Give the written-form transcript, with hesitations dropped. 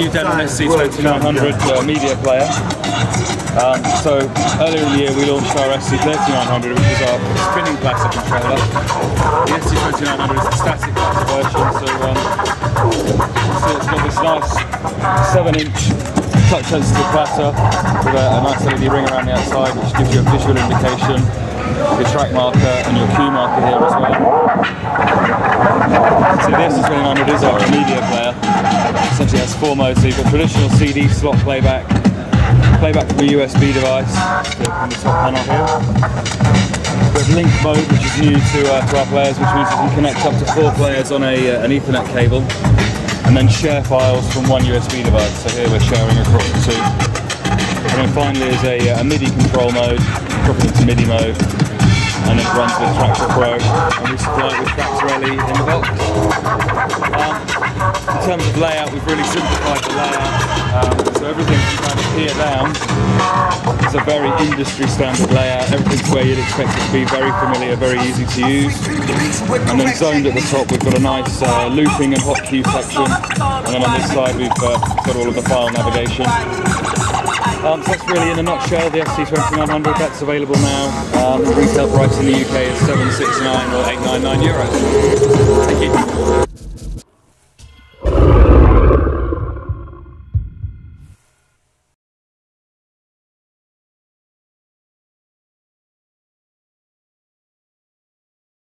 new Denon SC2900 media player. So earlier in the year we launched our SC2900, which is our spinning platter controller. The SC2900 is the static platter version, so it's got this nice 7-inch touch-sensitive platter with a nice LED ring around the outside, which gives you a visual indication of your track marker and your cue marker here as well. So the SC2900 is our media player. It essentially has 4 modes. So you've got traditional CD slot playback from a USB device on the top panel here. We have link mode, which is new to our players, which means you can connect up to 4 players on an Ethernet cable and then share files from one USB device. So here we're sharing across the 2. And then finally is a MIDI control mode, drop it into MIDI mode, and it runs with Tractor Pro, and we supply it with Tractor LE in the box. In terms of layout, we've really simplified the layout, so everything from kind of here down is a very industry standard layout. Everything's where you'd expect it to be, very familiar, very easy to use. And then zoned at the top we've got a nice looping and hotkey section, and then on this side we've got all of the file navigation. So that's really in a nutshell the SC2900. That's available now. The retail price in the UK is €769 or €899. Thank you.